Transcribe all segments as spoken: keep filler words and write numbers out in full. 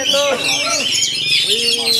dia tuh. Wih.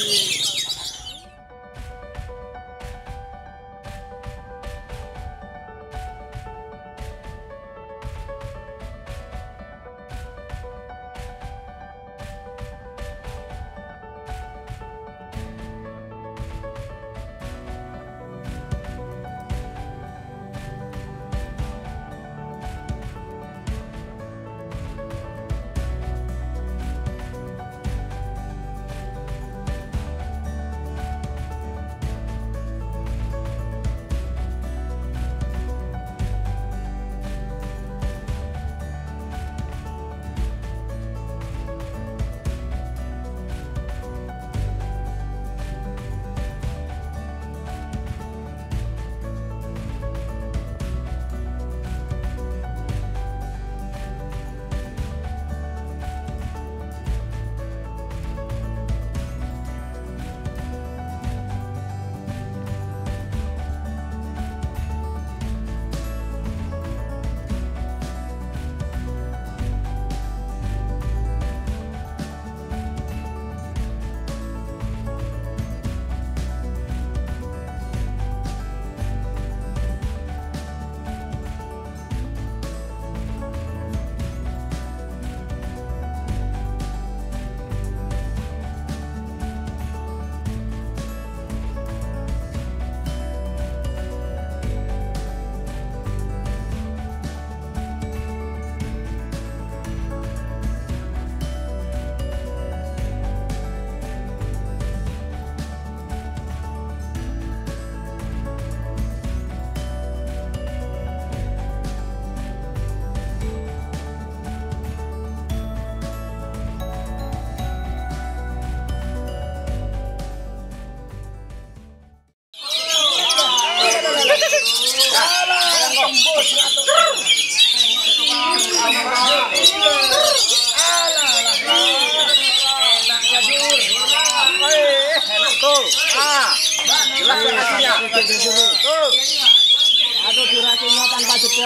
Aduh, durasinya tanpa jeda.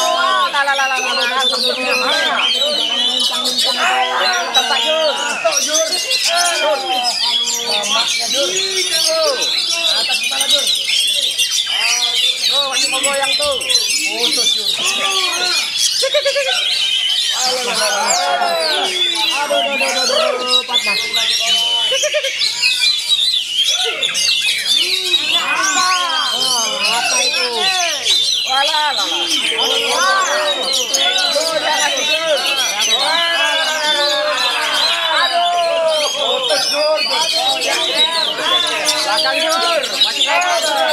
Lah lah lah lah lah. Tempat Jur. Tok Jur. Jur. Lemaknya Jur. Tuh. Atas kepala Jur. Tuh, masih mau goyang tuh. Oh, tuh Jur. Aduh, aduh, aduh, aduh, patah. Apa itu? Walah, lah, lah. Tuh, jangan tidur. Aduh, putus Jur. Belakang Jur, masih kabur.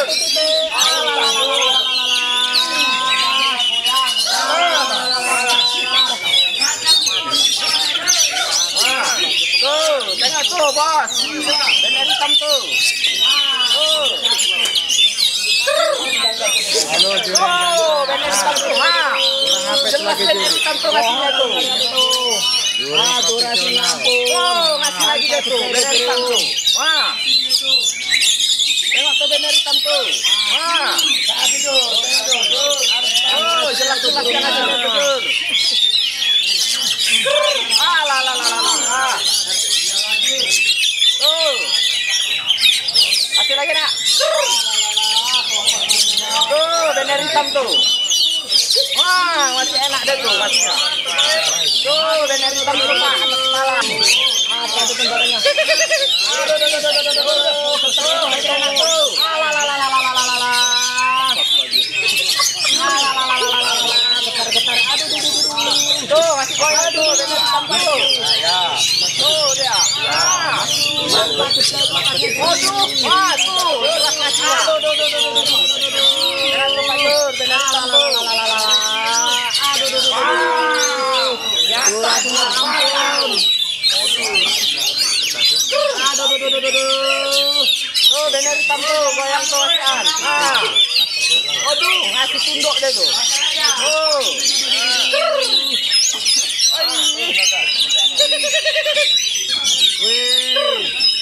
Tuh, tengok tuh, bos. Bener hitam tuh. Tuh. Halo, Oh, bener hitam tuh. Ha. Jelas bener hitam tuh ngasihnya tuh. Ah, durasinya ampun. Oh, ngasih lagi dia tuh. Bener hitam tuh. Wah. Tengok tuh bener hitam tuh. Wah. Oh, jelas-jelas dia ngasihnya tuh. Ah, lah, lah, lah, lah. Tuh. Kasih lagi nak. Tuh, bener hitam tuh. Wah, masih enak deh tuh masihnya. Tuh, bener hitam tuh Pak, atas kepala. Apa tuh tembakannya? Aduh, aduh, aduh, aduh, aduh, aduh. Tuh, masih enak tuh. Alah, lah, lah, lah, lah, lah, lah, lah. Alah, lah, lah, lah, lah, lah. Getar-getar. Aduh, aduh, aduh, aduh. Tuh, masih goyang tuh, bener hitam tuh. Tuh dia. Ah. Oh, tuh. Wah, tuh. Jelas ngasihnya. Aduh, aduh, aduh, aduh, aduh. Bener tuh Pak Jur, bener hitam tuh. Aduh, aduh, aduh, aduh. Ya, durasinya ampun. Aduh, aduh, aduh, aduh, aduh. Tuh, bener hitam tuh, goyang tuh masihan. Nah. Aduh, ngasih tunduk deh tuh. Oh. Wih.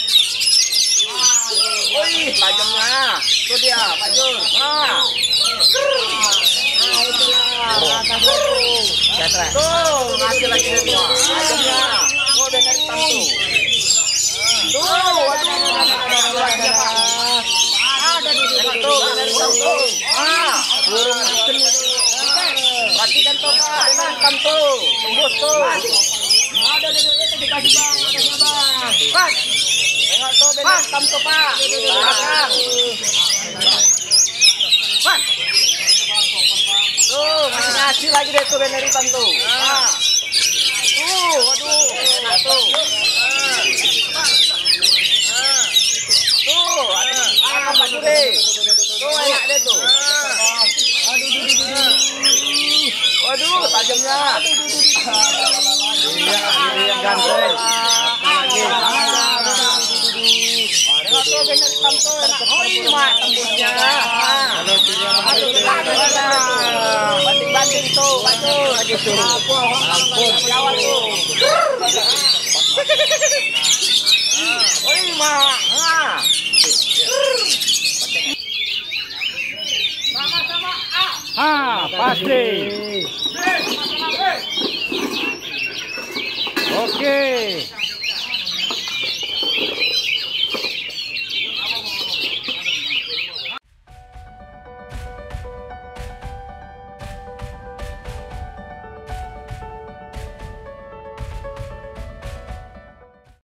Wih, tajamnya. Tuh dia, Pak Jur. Nah. Nah, itulah. Atas itu. Tuh, ngasih lagi dia tuh. Tajamnya. Tuh, bener hitam tuh. Tuh, waduh, suratnya Pak. Ada di depan tuh, benar tuh. Ah, burung seni tuh. Perhatikan tuh Pak, benar hitam tuh, tembus tuh. Ada di itu dikasih bang, dikasih bang. Pak, tengok tuh benar hitam tuh Pak, belakang. Pak, tuh masih ngasih lagi deh tuh benar hitam tuh. Ah, tuh, waduh, enak tuh. Tuh, ah, Pak Jure. Tuh enak deh tuh. Waduh, tajamnya. Iya, ini yang ganteng. Lagi. Tengok tuh bener hitam tuh. Oh ini mak tembusnya. Kalau tidak Aduh, banding-banding tuh, waduh. gitu. Ampun, Jawa tuh. Oh ini mak. Sama-sama A. Ah, pasti. Oke.